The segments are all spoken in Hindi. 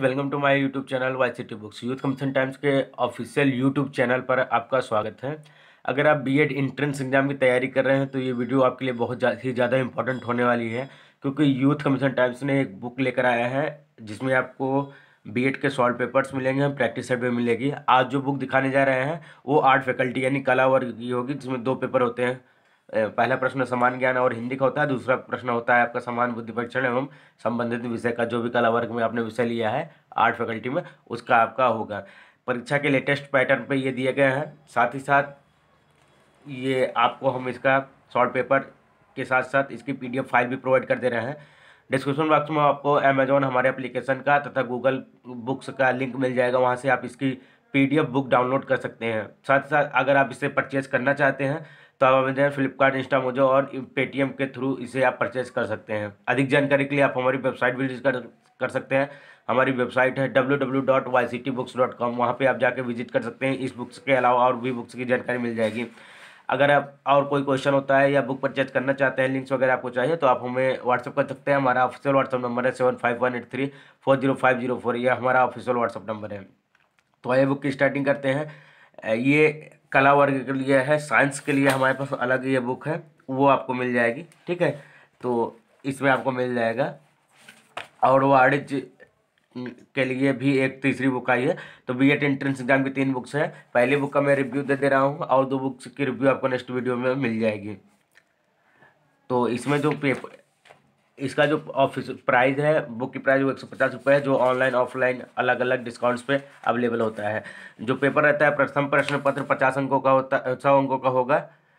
Welcome to my YouTube channel Y city books. Youth commission times के ऑफिशियल यूट्यूब चैनल पर आपका स्वागत है। अगर आप बीएड एंट्रेंस एग्जाम की तैयारी कर रहे हैं तो ये वीडियो आपके लिए बहुत ही ज़्यादा इंपॉर्टेंट होने वाली है, क्योंकि यूथ कमीशन टाइम्स ने एक बुक लेकर आया है जिसमें आपको बीएड के सॉल्व पेपर्स मिलेंगे, प्रैक्टिस सेट भी मिलेगी। आज जो बुक दिखाने जा रहे हैं वो आर्ट फैकल्टी यानी कला वर्ग की होगी, जिसमें 2 पेपर होते हैं। पहला प्रश्न समान ज्ञान और हिंदी का होता है, दूसरा प्रश्न होता है आपका समान बुद्धि परीक्षण एवं संबंधित विषय का। जो भी कला वर्ग में आपने विषय लिया है आर्ट फैकल्टी में, उसका आपका होगा। परीक्षा के लेटेस्ट पैटर्न पे ये दिए गए हैं। साथ ही साथ ये आपको हम इसका शॉर्ट पेपर के साथ साथ इसकी पीडीएफ फाइल भी प्रोवाइड कर दे रहे हैं। डिस्क्रिप्शन बॉक्स में आपको अमेजोन हमारे एप्लीकेशन का तथा गूगल बुक्स का लिंक मिल जाएगा, वहाँ से आप इसकी पीडीएफ बुक डाउनलोड कर सकते हैं। साथ ही साथ अगर आप इसे परचेज करना चाहते हैं तो आप अमेजन, फ्लिपकार्ट, इंस्टामोजो और पेटीएम के थ्रू इसे आप परचेज कर सकते हैं। अधिक जानकारी के लिए आप हमारी वेबसाइट विजिट कर सकते हैं। हमारी वेबसाइट है www.yctbooks.com। वहाँ पे आप जाके विजिट कर सकते हैं। इस बुक्स के अलावा और भी बुक्स की जानकारी मिल जाएगी। अगर आप और कोई क्वेश्चन होता है या बुक परचेज करना चाहते हैं, लिंक्स वगैरह आपको चाहिए, तो आप हमें व्हाट्सअप कर सकते हैं। हमारा ऑफिशियल व्हाट्सअप नंबर है 7518340504। यह हमारा ऑफिशियल व्हाट्सअप नंबर है। तो आइए बुक की स्टार्टिंग करते हैं। ये कला वर्ग के लिए है। साइंस के लिए हमारे पास अलग ये बुक है, वो आपको मिल जाएगी। ठीक है, तो इसमें आपको मिल जाएगा। और वाणिज्य के लिए भी एक तीसरी बुक आई है। तो बीएड एंट्रेंस एग्जाम की 3 बुक्स है। पहली बुक का मैं रिव्यू दे रहा हूँ और 2 बुक्स की रिव्यू आपको नेक्स्ट वीडियो में मिल जाएगी। तो इसमें जो पेपर, इसका जो ऑफिस प्राइस है, बुक की प्राइस वो 150 रुपये है, जो ऑनलाइन ऑफलाइन अलग अलग डिस्काउंट्स पे अवेलेबल होता है। जो पेपर रहता है, प्रथम प्रश्न पत्र 50 अंकों का होता, 100 अंकों का होगा।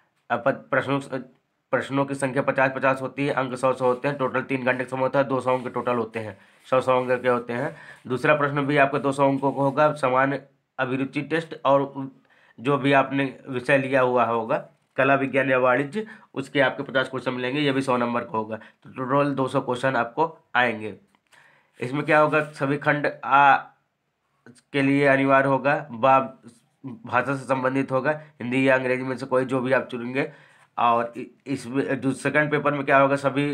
प्रश्नों की संख्या 50-50 होती है, अंक 100-100 होते हैं। टोटल 3 घंटे का समय होता है, 200 अंक टोटल होते हैं, 100-100 अंक के होते हैं। दूसरा प्रश्न भी आपका 200 अंकों का होगा, समान अभिरुचि टेस्ट, और जो भी आपने विषय लिया हुआ होगा कला, विज्ञान या वाणिज्य, उसके आपके 50 क्वेश्चन मिलेंगे। ये भी 100 नंबर का होगा, तो टोटल 200 क्वेश्चन आपको आएंगे। इसमें क्या होगा, सभी खंड आ के लिए अनिवार्य होगा, बा भाषा से संबंधित होगा, हिंदी या अंग्रेजी में से कोई जो भी आप चुनेंगे। और इसमें जो सेकंड पेपर में क्या होगा, सभी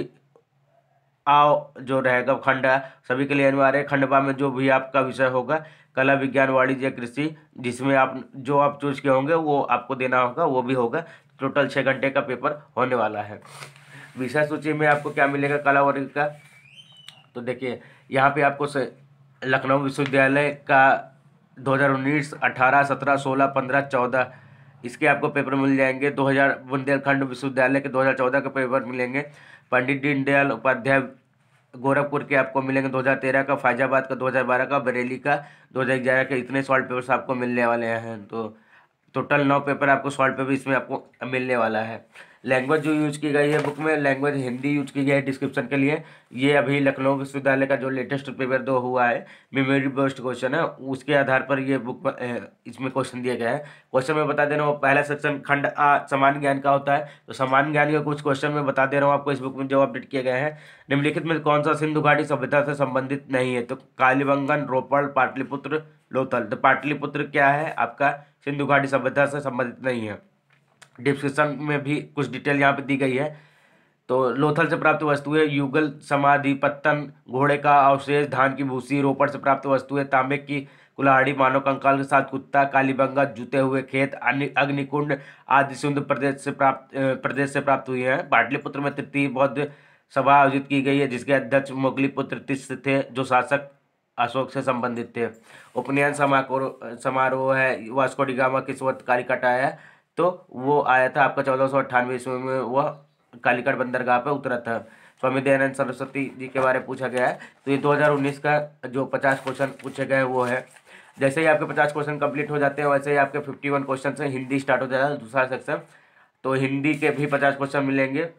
आओ जो रहेगा खंड आ सभी के लिए अनिवार्य है। खंड बा में जो भी आपका विषय होगा, कला, विज्ञान, वाणिज्य या कृषि, जिसमें आप जो आप चूज किए होंगे वो आपको देना होगा, वो भी होगा। टोटल 6 घंटे का पेपर होने वाला है। विषय सूची में आपको क्या मिलेगा कला वर्ग का, तो देखिए यहाँ पे आपको लखनऊ विश्वविद्यालय का 2019, 18, 17, 16, 15, 14 इसके आपको पेपर मिल जाएंगे। 2000 बुंदेलखंड विश्वविद्यालय के 2014 के पेपर मिलेंगे। पंडित दीनदयाल उपाध्याय गोरखपुर के आपको मिलेंगे 2013 का, फैजाबाद का 2012 का, बरेली का 2011 के। इतने सॉल्व पेपर्स आपको मिलने वाले हैं। तो टोटल 9 पेपर आपको सॉल्व पेपर इसमें आपको मिलने वाला है। लैंग्वेज जो यूज की गई है बुक में, लैंग्वेज हिंदी यूज की गई है डिस्क्रिप्शन के लिए। ये अभी लखनऊ विश्वविद्यालय का जो लेटेस्ट पेपर 2 हुआ है, मेमोरी बेस्ड क्वेश्चन है, उसके आधार पर ये बुक इसमें क्वेश्चन दिया गया है। क्वेश्चन में बता दे रहा हूँ, पहला सेक्शन खंड आ समान ज्ञान का होता है, तो समान ज्ञान के कुछ क्वेश्चन में बता दे रहा हूँ आपको, इस बुक में जो अपडेट किए गए हैं। निम्नलिखित में कौन सा सिंधु घाटी सभ्यता से संबंधित नहीं है, तो कालीबंगन, रोपड़, पाटलिपुत्र, लोथल। तो पाटलिपुत्र क्या है आपका, सिंधु घाटी सभ्यता से संबंधित नहीं है। डिस्क्रिप्शन में भी कुछ डिटेल यहाँ पे दी गई है। तो लोथल से प्राप्त वस्तुएं, युगल समाधि, पत्तन, घोड़े का अवशेष, धान की भूसी। रोपड़ से प्राप्त वस्तुएं, तांबे की कुल्हाड़ी, मानव कंकाल के साथ कुत्ता, कालीबंगा, जूते हुए खेत, अग्निकुंड आदि सिंधु प्रदेश से प्राप्त हुई है। पाटलिपुत्र में तृतीय बौद्ध सभा आयोजित की गई है, जिसके अध्यक्ष मोगलीपुत्र तिस्स थे, जो शासक अशोक से संबंधित थे। उपनयन समारोह है, वास्को डी गामा किस वर्ष कालिकट आया है, तो वो आया था आपका 1498 ईस्वी में, वह कालिकट बंदरगाह पे उतरा था। स्वामी दयानंद सरस्वती जी के बारे में पूछा गया है। तो ये 2019 का जो 50 क्वेश्चन पूछे गए वो है। जैसे ही आपके 50 क्वेश्चन कंप्लीट हो जाते हैं, वैसे ही आपके 51 क्वेश्चन से हिंदी स्टार्ट हो जाता है, दूसरा सेक्शन। तो हिंदी के भी 50 क्वेश्चन मिलेंगे।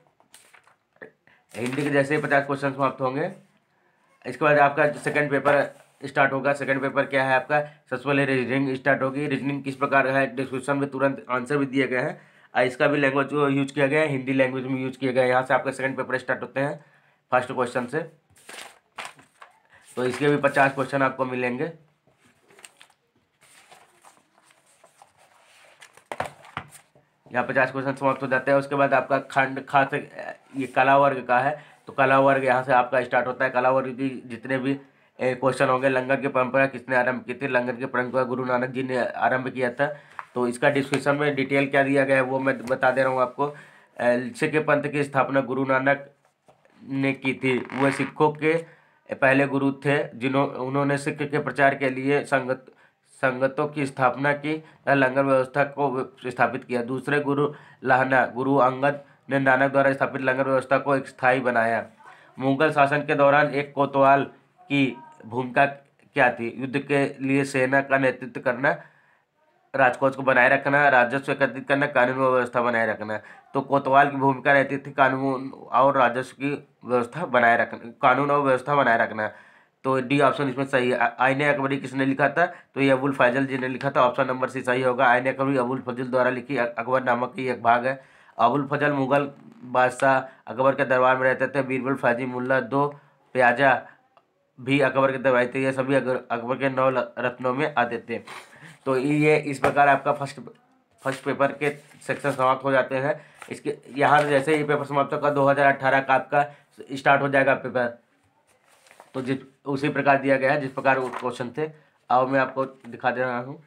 हिंदी के जैसे ही 50 क्वेश्चन समाप्त होंगे, इसके बाद आपका सेकंड पेपर स्टार्ट होगा। सेकंड पेपर क्या है आपका, सबसे पहले रीजनिंग स्टार्ट होगी। रीजनिंग किस प्रकार है, डिस्क्रिप्शन में तुरंत आंसर भी दिए गए हैं। इसका भी लैंग्वेज यूज किया गया है, हिंदी लैंग्वेज में यूज किया गया है। यहाँ से आपका सेकंड पेपर स्टार्ट होते हैं फर्स्ट क्वेश्चन से। तो इसके भी 50 क्वेश्चन आपको मिलेंगे। यहाँ 50 क्वेश्चन समाप्त हो जाते हैं। उसके बाद आपका खंड खा से ये कला वर्ग का है, तो कला वर्ग यहाँ से आपका स्टार्ट होता है। कला वर्ग की जितने भी क्वेश्चन होंगे। लंगर की परंपरा किसने आरंभ की थी? लंगर की परंपरा गुरु नानक जी ने आरंभ किया था। तो इसका डिस्क्रिप्शन में डिटेल क्या दिया गया है वो मैं बता दे रहा हूँ आपको। सिख पंथ की स्थापना गुरु नानक ने की थी। वह सिखों के पहले गुरु थे उन्होंने सिख के प्रचार के लिए संगतों की स्थापना की, लंगर व्यवस्था को स्थापित किया। दूसरे गुरु लाहना गुरु अंगद ने नानक द्वारा स्थापित लंगर व्यवस्था को एक स्थायी बनाया। मुगल शासन के दौरान एक कोतवाल की भूमिका क्या थी? युद्ध के लिए सेना का नेतृत्व करना, राजकोष को बनाए रखना, राजस्व एकत्रित करना, कानून व्यवस्था बनाए रखना। तो कोतवाल की भूमिका रहती थी कानून और राजस्व की व्यवस्था बनाए रखना, कानून और व्यवस्था बनाए रखना। तो डी ऑप्शन इसमें सही है। आईने अकबरी किसने लिखा था? तो ये अबुल फैजल जी ने लिखा था। ऑप्शन नंबर सी सही होगा। आईने अकबरी अबुल फजल द्वारा लिखी अकबर नामक की एक भाग है। अबुल फजल मुगल बादशाह अकबर के दरबार में रहते थे। बीरबल, फाजी, मुल्ला, दो प्याजा भी अकबर के दरबार थे। ये सभी अकबर के 9 रत्नों में आते थे। तो ये इस प्रकार आपका फर्स्ट पेपर के सेक्शन समाप्त हो जाते हैं। इसके यहाँ जैसे ही पेपर समाप्त होगा 2018 का आपका स्टार्ट हो जाएगा पेपर। तो जिस उसी प्रकार दिया गया है जिस प्रकार वो क्वेश्चन थे। अब मैं आपको दिखा दे रहा हूँ।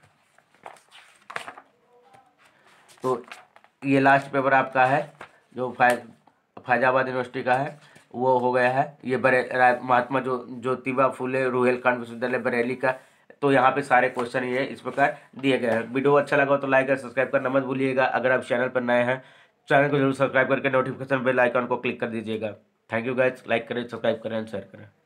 तो ये लास्ट पेपर आपका है जो फैजाबाद यूनिवर्सिटी का है, वो हो गया है। ये महात्मा ज्योतिबा फुले रुहेलखंड विश्वविद्यालय बरेली का। तो यहाँ पे सारे क्वेश्चन ये इस प्रकार दिए गए हैं। वीडियो अच्छा लगा तो लाइक और सब्सक्राइब करना मत भूलिएगा। अगर आप चैनल पर नए हैं, चैनल को जरूर सब्सक्राइब करके नोटिफिकेशन बेल आइकन को क्लिक कर दीजिएगा। Thank you guys. लाइक करें, सब्सक्राइब करें, शेयर करें।